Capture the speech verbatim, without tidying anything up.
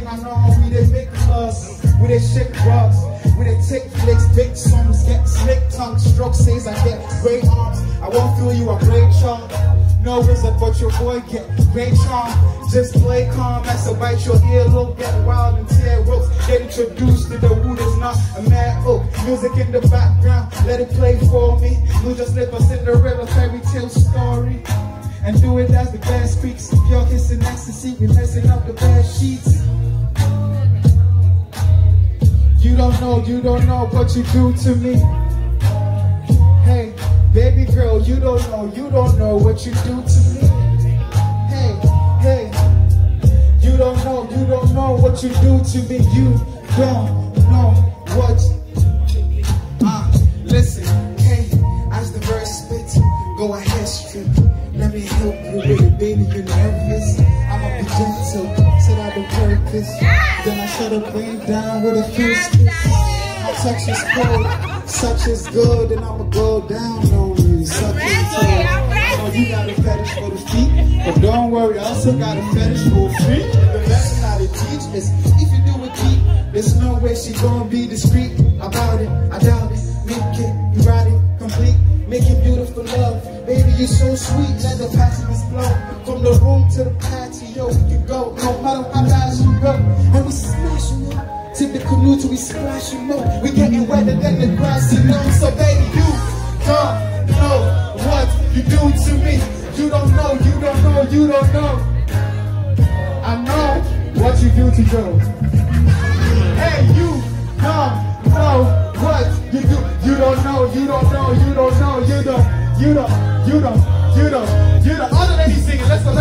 I know we they make love, we they shake drugs, we they take flicks, big songs, get slick tongue, stroke says I get great arms. I won't feel you a great charm. No wizard, but your boy get great charm. Just play calm as I bite your earlobe, get wild and tear ropes. Get introduced to the wood is not a mad oak. Music in the background, let it play for me. You just live a Cinderella fairy tale story. And do it as the band speaks. Pure kissing ecstasy, we messing up the bed sheets. You don't know, you don't know what you do to me. Hey, baby girl, you don't know, you don't know what you do to me. Hey, hey, you don't know, you don't know what you do to me. You don't know what. Ah, uh, listen, hey, as the verse spits, go ahead, strip. Let me help you with it, baby, you're nervous. I'ma be gentle, set out the purpose. Then I shut the brain down with a first kiss. My touch is cold, such is good, and I'ma go down on you. Such is cold. Oh, you got a fetish for the feet, but don't worry, I also got a fetish for feet. The lesson I to teach is, if you do it deep, there's no way she gonna be discreet about it. I doubt it, make it erotic, complete, make it beautiful love. Baby, you're so sweet, let the passions flow. From the room to the patio, we can go, no matter how fast you go. And we smashing up, tip the canoe till we splashing up. We getting wetter than the grass, you know. So baby, you don't know what you do to me. You don't know, you don't know, you don't know. I know what you do to girl. Hey, you don't know what you do. You don't know, you don't know, you don't know, you don't, you don't, you don't, you don't, you don't. All the ladies singing, let's go.